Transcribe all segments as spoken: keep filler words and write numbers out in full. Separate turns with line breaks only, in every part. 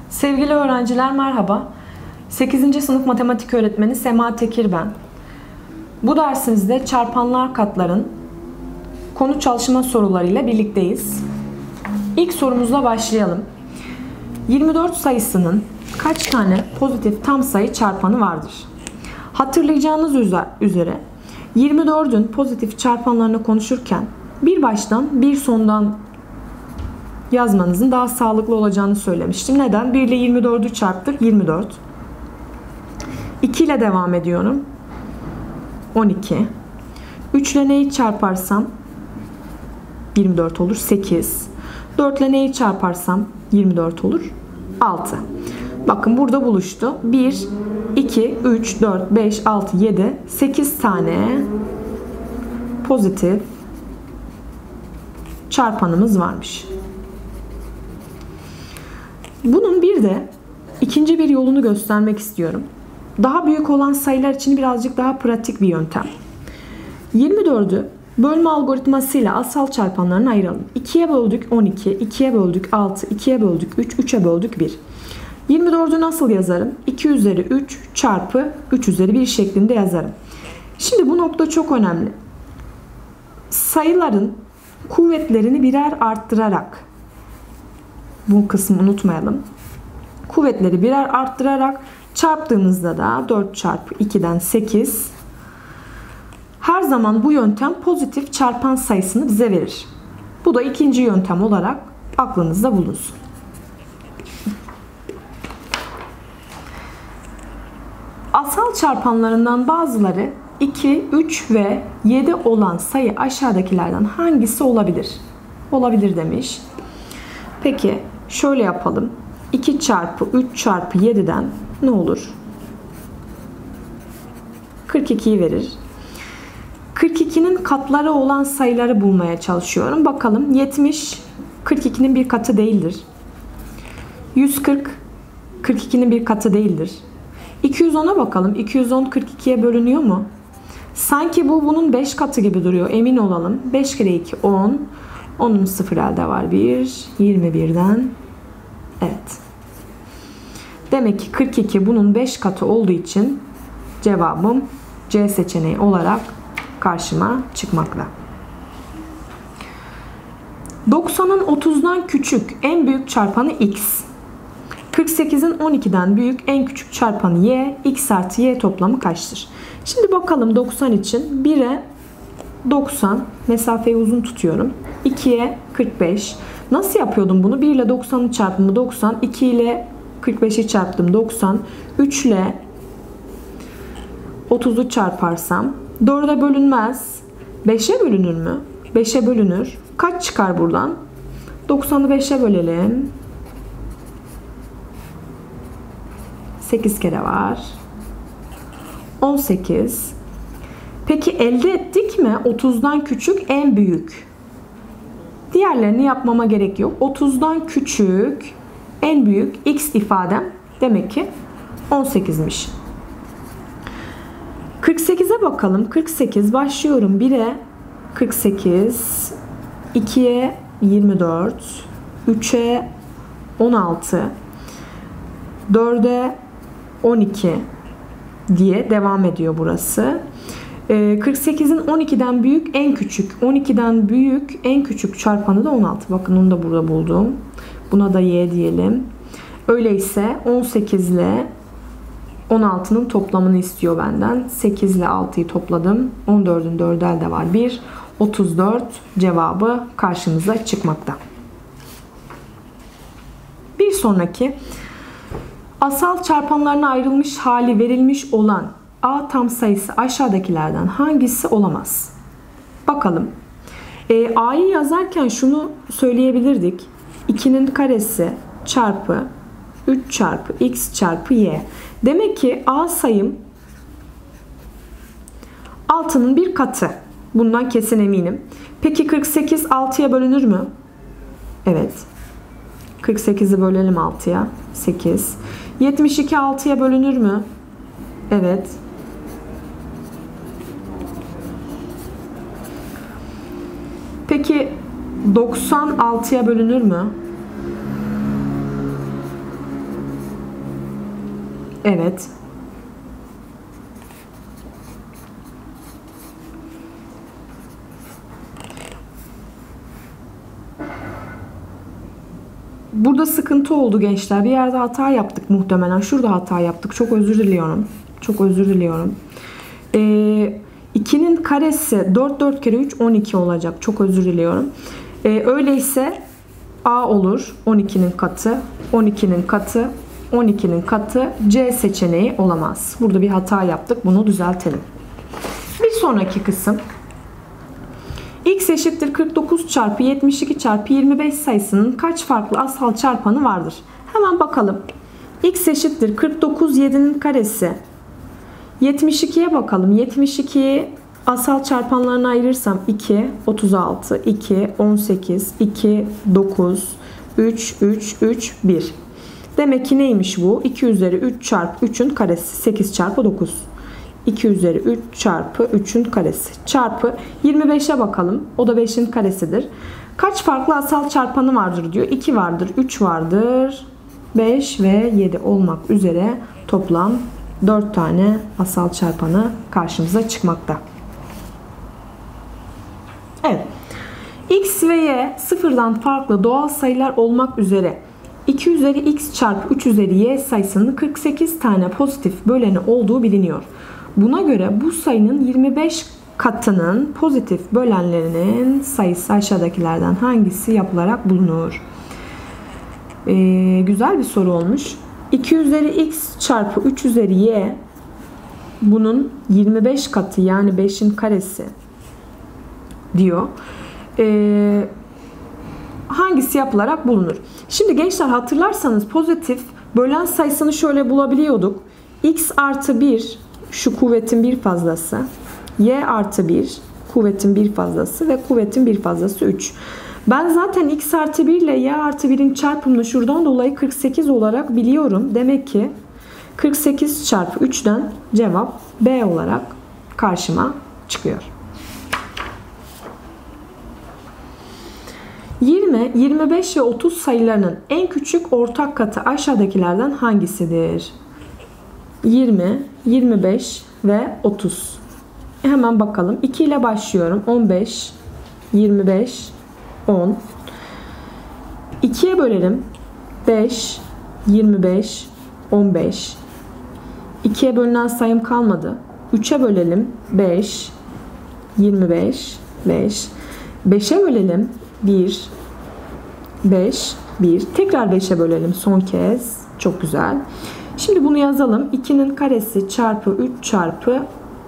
Sevgili öğrenciler merhaba. sekizinci sınıf matematik öğretmeni Sema Tekir ben. Bu dersimizde çarpanlar katların konu çalışma sorularıyla birlikteyiz. İlk sorumuzla başlayalım. yirmi dört sayısının kaç tane pozitif tam sayı çarpanı vardır? Hatırlayacağınız üzere yirmi dördün pozitif çarpanlarını konuşurken bir baştan bir sondan yazmanızın daha sağlıklı olacağını söylemiştim. Neden? bir ile yirmi dördü çarptık. yirmi dört. iki ile devam ediyorum. on iki. üç ile neyi çarparsam yirmi dört olur. sekiz. dört ile neyi çarparsam yirmi dört olur. altı. Bakın burada buluştu. bir, iki, üç, dört, beş, altı, yedi, sekiz tane pozitif çarpanımız varmış. Bunun bir de ikinci bir yolunu göstermek istiyorum. Daha büyük olan sayılar için birazcık daha pratik bir yöntem. yirmi dördü bölme algoritmasıyla asal çarpanlarına ayıralım. ikiye böldük on iki, ikiye böldük altı, ikiye böldük üç, üçe böldük bir. yirmi dördü nasıl yazarım? iki üzeri üç çarpı üç üzeri bir şeklinde yazarım. Şimdi bu nokta çok önemli. Sayıların kuvvetlerini birer arttırarak, bu kısmı unutmayalım. Kuvvetleri birer arttırarak çarptığımızda da dört çarpı iki'den sekiz. Her zaman bu yöntem pozitif çarpan sayısını bize verir. Bu da ikinci yöntem olarak aklınızda bulunsun. Asal çarpanlarından bazıları iki, üç ve yedi olan sayı aşağıdakilerden hangisi olabilir? Olabilir demiş. Peki şöyle yapalım. iki çarpı üç çarpı yedi'den ne olur? kırk iki'yi verir. kırk iki'nin katları olan sayıları bulmaya çalışıyorum. Bakalım yetmiş kırk iki'nin bir katı değildir. yüz kırk kırk iki'nin bir katı değildir. iki yüz on'a bakalım. iki yüz on kırk iki'ye bölünüyor mu? Sanki bu bunun beş katı gibi duruyor. Emin olalım. beş kere iki on. onun sıfır elde var bir. yirmi bir'den. Evet. Demek ki kırk iki bunun beş katı olduğu için cevabım C seçeneği olarak karşıma çıkmakta. doksanın otuz'dan küçük en büyük çarpanı x. kırk sekiz'in on iki'den büyük en küçük çarpanı y. X artı y toplamı kaçtır? Şimdi bakalım doksan için. bir'e doksan. Mesafeyi uzun tutuyorum. iki'ye kırk beş. Nasıl yapıyordum bunu? bir ile doksan'ın çarpımı doksan. iki ile kırk beş'i çarptım doksan. üç ile otuz'u çarparsam dört'e bölünmez. beş'e bölünür mü? beş'e bölünür. Kaç çıkar buradan? doksan'ı beş'e bölelim. sekiz kere var. on sekiz. Peki elde ettik mi? otuz'dan küçük en büyük. Diğerlerini yapmama gerek yok. otuz'dan küçük en büyük x ifadem demek ki on sekiz'miş. kırk sekiz'e bakalım. kırk sekiz başlıyorum. bir'e kırk sekiz, iki'ye yirmi dört, üç'e on altı, dört'e on iki diye devam ediyor burası. kırk sekiz'in on iki'den büyük en küçük, on iki'den büyük en küçük çarpanı da on altı. Bakın onu da burada buldum. Buna da y diyelim. Öyleyse on sekiz ile on altı'nın toplamını istiyor benden. sekiz ile altı'yı topladım. on dört'ün dördü elde var bir. otuz dört cevabı karşımıza çıkmakta. Bir sonraki asal çarpanlarına ayrılmış hali verilmiş olan A tam sayısı aşağıdakilerden hangisi olamaz? Bakalım. E, A'yı yazarken şunu söyleyebilirdik. iki'nin karesi çarpı üç çarpı x çarpı y. Demek ki A sayım altı'nın bir katı. Bundan kesin eminim. Peki kırk sekiz altı'ya bölünür mü? Evet. kırk sekiz'i bölelim altı'ya. sekiz. yetmiş iki altı'ya bölünür mü? Evet. Peki doksan altı'ya bölünür mü? Evet. Burada sıkıntı oldu gençler. Bir yerde hata yaptık muhtemelen. Şurada hata yaptık. Çok özür diliyorum. Çok özür diliyorum. Ee, ikinin karesi dört, dört kere üç, on iki olacak. Çok özür diliyorum. Ee, öyleyse A olur. on ikinin katı. on ikinin katı. on ikinin katı. C seçeneği olamaz. Burada bir hata yaptık. Bunu düzeltelim. Bir sonraki kısım. X eşittir kırk dokuz çarpı yetmiş iki çarpı yirmi beş sayısının kaç farklı asal çarpanı vardır? Hemen bakalım. X eşittir kırk dokuz, yedinin karesi. yetmiş ikiye bakalım. yetmiş ikiyi asal çarpanlarına ayırırsam iki, otuz altı, iki, on sekiz, iki, dokuz, üç, üç, üç, bir. Demek ki neymiş bu? iki üzeri üç çarpı üçün karesi. sekiz çarpı dokuz. iki üzeri üç çarpı üçün karesi. Çarpı yirmi beşe bakalım. O da beşin karesidir. Kaç farklı asal çarpanı vardır diyor. iki vardır, üç vardır, beş ve yedi olmak üzere toplam dört tane asal çarpanı karşımıza çıkmakta. Evet. X ve Y sıfırdan farklı doğal sayılar olmak üzere iki üzeri x çarpı üç üzeri y sayısının kırk sekiz tane pozitif böleni olduğu biliniyor. Buna göre bu sayının yirmi beş katının pozitif bölenlerinin sayısı aşağıdakilerden hangisi yapılarak bulunur? Ee, güzel bir soru olmuş. iki üzeri x çarpı üç üzeri y, bunun yirmi beş katı yani beşin karesi diyor. Ee, hangisi yapılarak bulunur? Şimdi gençler hatırlarsanız pozitif bölen sayısını şöyle bulabiliyorduk. X artı bir, şu kuvvetin bir fazlası. Y artı bir, kuvvetin bir fazlası ve kuvvetin bir fazlası üç. Ben zaten x artı bir ile y artı birin çarpımını şuradan dolayı kırk sekiz olarak biliyorum. Demek ki kırk sekiz çarpı üçten cevap B olarak karşıma çıkıyor. yirmi, yirmi beş ve otuz sayılarının en küçük ortak katı aşağıdakilerden hangisidir? yirmi, yirmi beş ve otuz. Hemen bakalım. iki ile başlıyorum. on beş, yirmi beş, on. ikiye bölelim. beş, yirmi beş, on beş. ikiye bölünen sayım kalmadı. üçe bölelim. beş, yirmi beş, beş. beşe bölelim. bir, beş, bir. Tekrar beşe bölelim son kez. Çok güzel. Şimdi bunu yazalım. ikinin karesi çarpı üç çarpı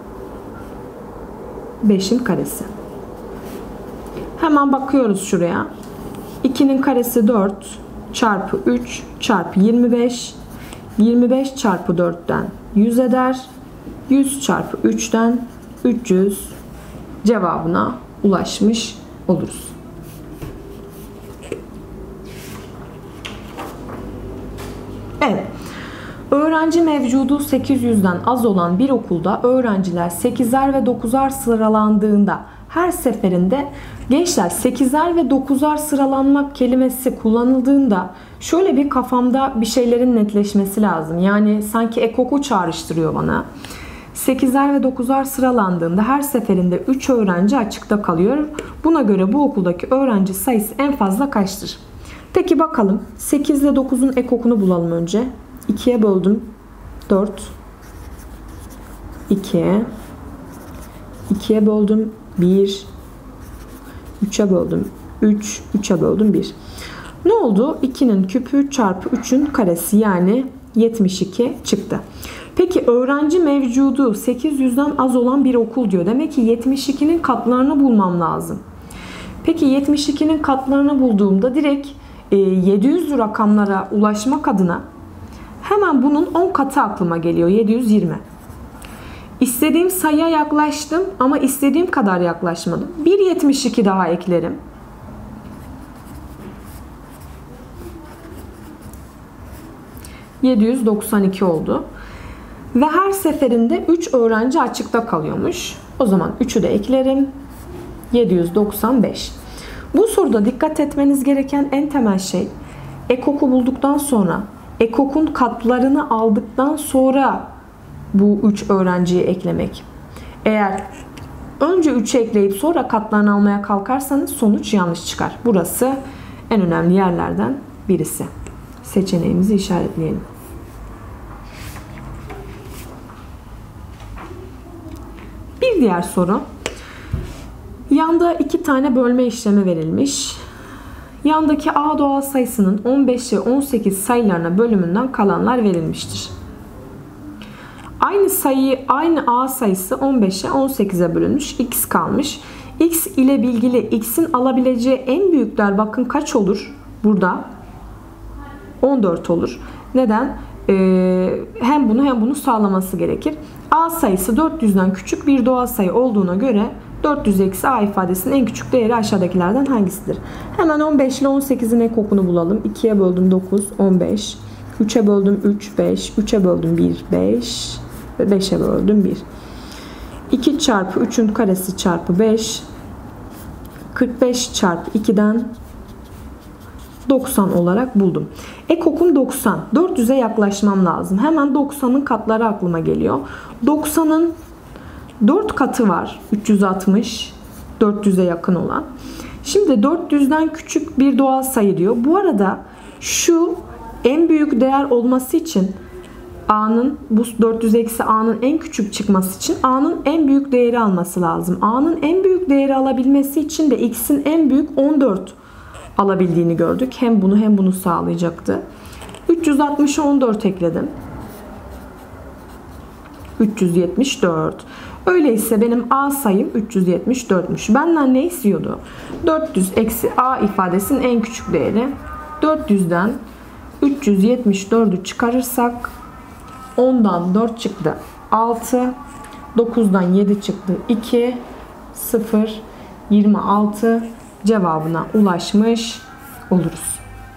beşin karesi. Hemen bakıyoruz şuraya. ikinin karesi dört çarpı üç çarpı yirmi beş. yirmi beş çarpı dörtten yüz eder. yüz çarpı üçten üç yüz cevabına ulaşmış oluruz. Evet. Öğrenci mevcudu sekiz yüzden az olan bir okulda öğrenciler sekizer ve dokuzar sıralandığında her seferinde gençler sekizer ve dokuzar sıralanmak kelimesi kullanıldığında şöyle bir kafamda bir şeylerin netleşmesi lazım. Yani sanki ekoku çağrıştırıyor bana. sekizer ve dokuzar sıralandığında her seferinde üç öğrenci açıkta kalıyor. Buna göre bu okuldaki öğrenci sayısı en fazla kaçtır? Peki bakalım. sekiz ile dokuzun ekokunu bulalım önce. ikiye böldüm. dört. ikiye. ikiye böldüm. bir. üçe böldüm. üç. üçe böldüm. bir. Ne oldu? ikinin küpü çarpı üçün karesi yani yetmiş iki çıktı. Peki öğrenci mevcudu sekiz yüzden az olan bir okul diyor. Demek ki yetmiş ikinin katlarını bulmam lazım. Peki yetmiş ikinin katlarını bulduğumda direkt yedi yüzlü rakamlara ulaşmak adına hemen bunun on katı aklıma geliyor. yedi yüz yirmi. İstediğim sayıya yaklaştım ama istediğim kadar yaklaşmadım. bir yetmiş iki daha eklerim. yedi yüz doksan iki oldu. Ve her seferinde üç öğrenci açıkta kalıyormuş. O zaman üçü de eklerim. yedi yüz doksan beş. Bu soruda dikkat etmeniz gereken en temel şey ekoku bulduktan sonra ekokun katlarını aldıktan sonra bu üç öğrenciyi eklemek. Eğer önce üçü ekleyip sonra katlarını almaya kalkarsanız sonuç yanlış çıkar. Burası en önemli yerlerden birisi. Seçeneğimizi işaretleyelim. Bir diğer soru. Yanda iki tane bölme işlemi verilmiş. Yandaki A doğal sayısının on beş ve on sekiz sayılarına bölümünden kalanlar verilmiştir. Aynı sayı, aynı A sayısı on beşe on sekize bölünmüş. X kalmış. X ile bilgili X'in alabileceği en büyükler bakın kaç olur? Burada on dört olur. Neden? Ee, hem bunu hem bunu sağlaması gerekir. A sayısı dört yüzden küçük bir doğal sayı olduğuna göre dört yüz eksi A ifadesinin en küçük değeri aşağıdakilerden hangisidir? Hemen on beş ile on sekizin ekokunu bulalım. ikiye böldüm dokuz, on beş. üçe böldüm üç, beş. üçe böldüm bir, beş. Ve beşe böldüm bir. iki çarpı üçün karesi çarpı beş. kırk beş çarpı ikiden doksan olarak buldum. Ekokum doksan. dört yüze yaklaşmam lazım. Hemen doksanın katları aklıma geliyor. doksanın dört katı var. üç yüz altmış. dört yüze yakın olan. Şimdi dört yüzden küçük bir doğal sayı diyor. Bu arada şu en büyük değer olması için A'nın bu dört yüz eksi A'nın en küçük çıkması için A'nın en büyük değeri alması lazım. A'nın en büyük değeri alabilmesi için de X'in en büyük on dört alabildiğini gördük. Hem bunu hem bunu sağlayacaktı. üç yüz altmışa on dört ekledim. üç yüz yetmiş dört. Öyleyse benim A sayım üç yüz yetmiş dörtmüş. Benden ne istiyordu? dört yüz eksi A ifadesinin en küçük değeri. dört yüzden üç yüz yetmiş dördü çıkarırsak ondan dört çıktı altı, dokuzdan yedi çıktı iki, sıfır, yirmi altı cevabına ulaşmış oluruz.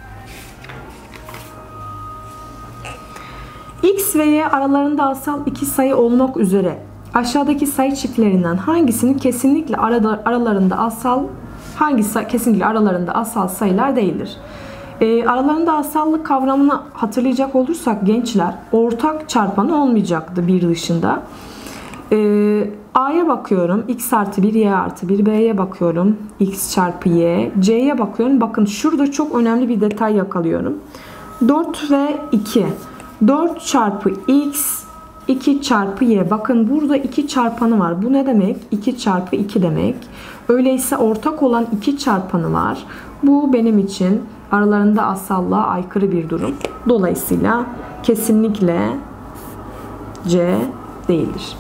X ve Y aralarında asal iki sayı olmak üzere aşağıdaki sayı çiftlerinden hangisinin kesinlikle aralarında asal, hangisi kesinlikle aralarında asal sayılar değildir? E, aralarında asallık kavramını hatırlayacak olursak gençler, ortak çarpanı olmayacaktı bir dışında. E, A'ya bakıyorum. X artı bir, Y artı bir. B'ye bakıyorum. X çarpı Y. C'ye bakıyorum. Bakın şurada çok önemli bir detay yakalıyorum. dört ve iki. dört çarpı X, iki çarpı Y. Bakın burada iki çarpanı var. Bu ne demek? iki çarpı iki demek. Öyleyse ortak olan iki çarpanı var. Bu benim için aralarında asallığa aykırı bir durum. Dolayısıyla kesinlikle C değildir.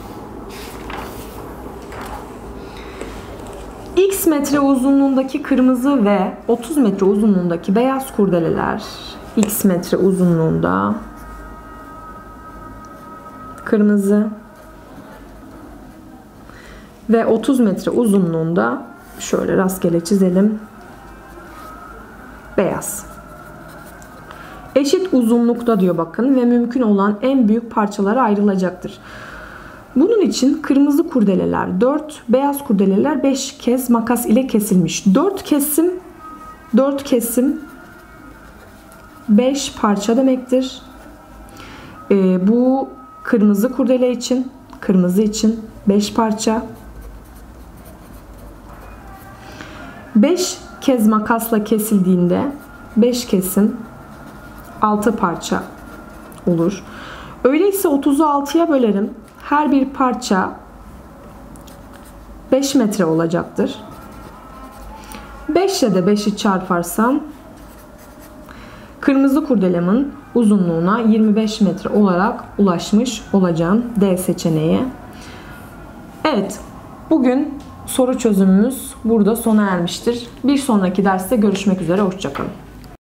X metre uzunluğundaki kırmızı ve otuz metre uzunluğundaki beyaz kurdeleler X metre uzunluğunda kırmızı ve otuz metre uzunluğunda şöyle rastgele çizelim. Beyaz. Eşit uzunlukta diyor bakın ve mümkün olan en büyük parçalara ayrılacaktır. Bunun için kırmızı kurdeleler dört, beyaz kurdeleler beş kez makas ile kesilmiş. dört kesim dört kesim beş parça demektir. Ee, bu kırmızı kurdele için, kırmızı için beş parça. beş kez makasla kesildiğinde beş kesim altı parça olur. Öyleyse otuzu altıya bölerim. Her bir parça beş metre olacaktır. beş ile de beşi çarparsam kırmızı kurdelemin uzunluğuna yirmi beş metre olarak ulaşmış olacağım. D seçeneği. Evet, bugün soru çözümümüz burada sona ermiştir. Bir sonraki derste görüşmek üzere. Hoşça kalın.